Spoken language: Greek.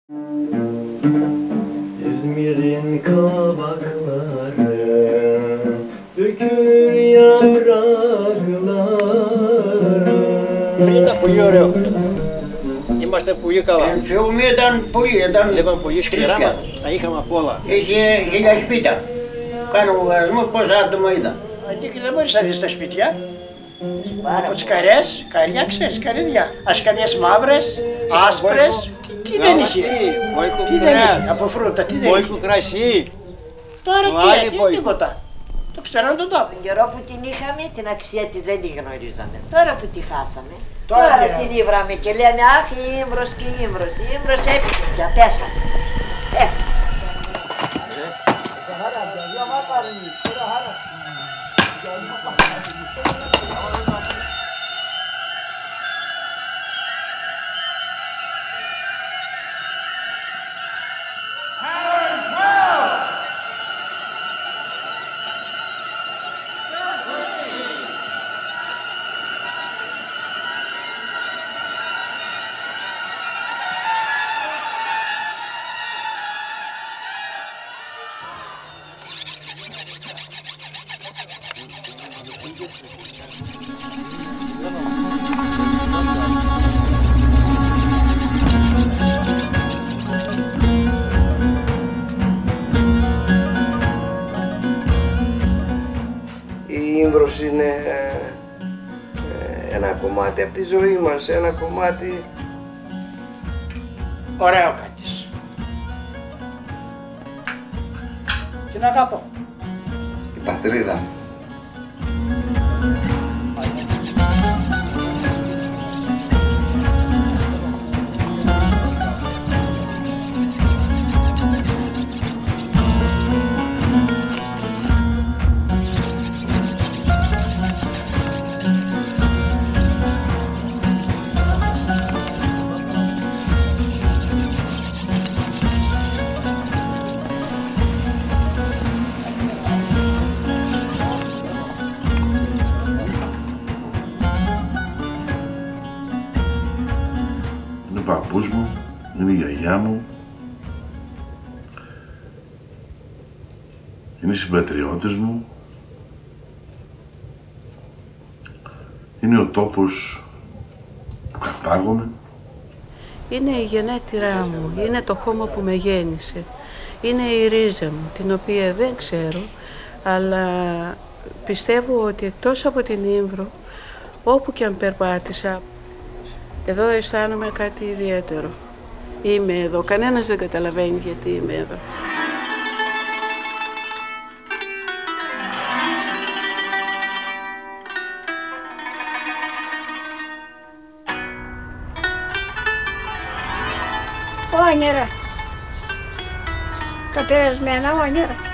İzmir'in kabakları dökür yaprakları. Πριν που ωραίο. Είμαστε πολύ καλά. Φεύγουμε ήταν πολύ, ήταν Βλέπαμε πολύ σκληρά, τα είχαμε απ' όλα. είχε 1000 σπίτια. Κάνω λογαριασμό πόσα άτομα ήταν. Αντίχει δεν μπορείς να δεις τα σπίτια. Από τις καρές, καριά ξέρεις, καρύδια. Ασκαλιές μαύρες, άσπρες. Τι δεν είχε. Τι δεν είχε, από φρούτα, τι δεν είχε. Βόικο κρασί. Τώρα τι, τίποτα. Το ξέραν τον τόπο. Τον καιρό που την είχαμε, την αξία της δεν την γνωρίζαμε. Τώρα που τη χάσαμε, Τώρα την ήβραμε και λέμε αχ η Ήμβρος και η Ήμβρος. Η Ήμβρος έφυγε πια, πέσανε. Η Ήμβρος είναι ένα κομμάτι από τη ζωή μας, ένα κομμάτι... Ωραίο κάτεις. Την αγαπώ. Η πατρίδα μου. Είναι ο παππούς μου, είναι η γιαγιά μου, είναι οι συμπατριώτες μου, είναι ο τόπος που κατάγομαι. Είναι η γενέτειρά μου, είναι το χώμα που με γέννησε, είναι η ρίζα μου, την οποία δεν ξέρω, αλλά πιστεύω ότι εκτός από την Ήμβρο, όπου και αν περπάτησα, εδώ αισθάνομαι κάτι ιδιαίτερο. Είμαι εδώ, κανένας δεν καταλαβαίνει γιατί είμαι εδώ. Όνειρα. Κατερασμένα όνειρα.